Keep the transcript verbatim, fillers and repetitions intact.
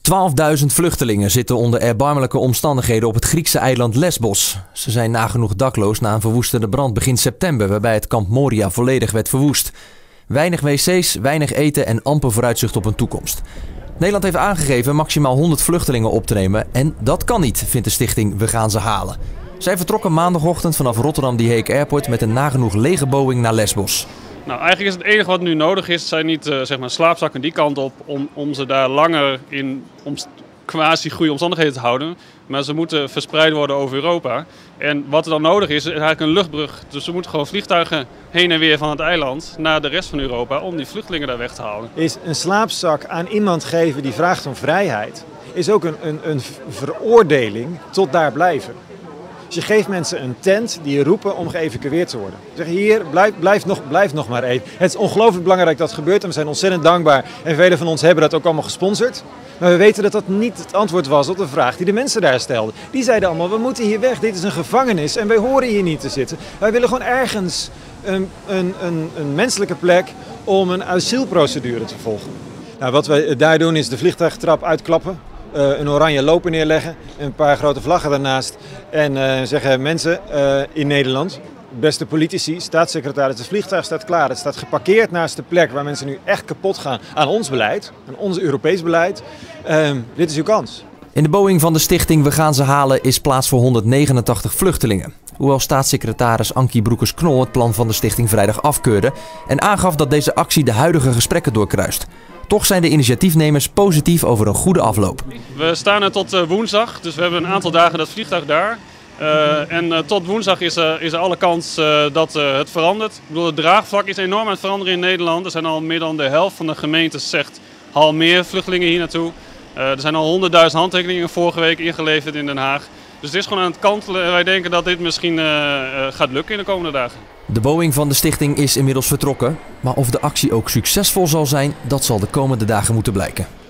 twaalfduizend vluchtelingen zitten onder erbarmelijke omstandigheden op het Griekse eiland Lesbos. Ze zijn nagenoeg dakloos na een verwoestende brand begin september, waarbij het kamp Moria volledig werd verwoest. Weinig wc's, weinig eten en amper vooruitzicht op een toekomst. Nederland heeft aangegeven maximaal honderd vluchtelingen op te nemen en dat kan niet, vindt de stichting We Gaan Ze Halen. Zij vertrokken maandagochtend vanaf Rotterdam The Hague Airport met een nagenoeg lege Boeing naar Lesbos. Nou, eigenlijk is het enige wat nu nodig is, zijn niet uh, zeg maar slaapzakken die kant op om, om ze daar langer in omst- quasi goede omstandigheden te houden. Maar ze moeten verspreid worden over Europa. En wat er dan nodig is, is eigenlijk een luchtbrug. Dus er moeten gewoon vliegtuigen heen en weer van het eiland naar de rest van Europa om die vluchtelingen daar weg te halen. Is een slaapzak aan iemand geven die vraagt om vrijheid, is ook een, een, een veroordeling tot daar blijven. Dus je geeft mensen een tent die roepen om geëvacueerd te worden. Zeg hier, blijf, blijf, nog, blijf nog maar even. Het is ongelooflijk belangrijk dat het gebeurt en we zijn ontzettend dankbaar. En velen van ons hebben dat ook allemaal gesponsord. Maar we weten dat dat niet het antwoord was op de vraag die de mensen daar stelden. Die zeiden allemaal, we moeten hier weg, dit is een gevangenis en wij horen hier niet te zitten. Wij willen gewoon ergens een, een, een, een menselijke plek om een asielprocedure te volgen. Nou, wat wij daar doen is de vliegtuigtrap uitklappen. Uh, een oranje loper neerleggen, een paar grote vlaggen daarnaast en uh, zeggen mensen uh, in Nederland, beste politici, staatssecretaris, het vliegtuig staat klaar. Het staat geparkeerd naast de plek waar mensen nu echt kapot gaan aan ons beleid, aan ons Europees beleid. Uh, dit is uw kans. In de Boeing van de stichting We Gaan Ze Halen is plaats voor honderdnegenentachtig vluchtelingen. Hoewel staatssecretaris Ankie Broekers-Knol het plan van de stichting vrijdag afkeurde en aangaf dat deze actie de huidige gesprekken doorkruist. Toch zijn de initiatiefnemers positief over een goede afloop. We staan er tot uh, woensdag, dus we hebben een aantal dagen dat vliegtuig daar. Uh, en uh, tot woensdag is, uh, is er alle kans uh, dat uh, het verandert. Ik bedoel, het draagvlak is enorm aan het veranderen in Nederland. Er zijn al meer dan de helft van de gemeentes zegt al meer vluchtelingen hier naartoe. Uh, er zijn al honderdduizend handtekeningen vorige week ingeleverd in Den Haag. Dus het is gewoon aan het kantelen en wij denken dat dit misschien uh, uh, gaat lukken in de komende dagen. De Boeing van de stichting is inmiddels vertrokken, maar of de actie ook succesvol zal zijn, dat zal de komende dagen moeten blijken.